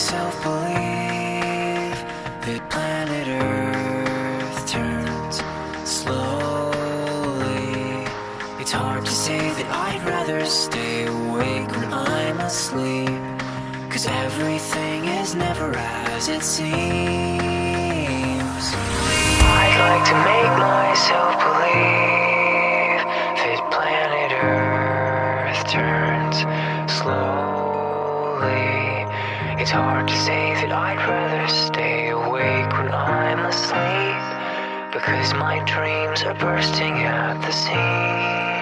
myself believe that planet Earth turns slowly. It's hard to say that I'd rather stay awake when I'm asleep, 'cause everything is never as it seems. I'd like to make myself believe that planet Earth turns slowly. It's hard to say that I'd rather stay awake when I'm asleep, because my dreams are bursting at the seams.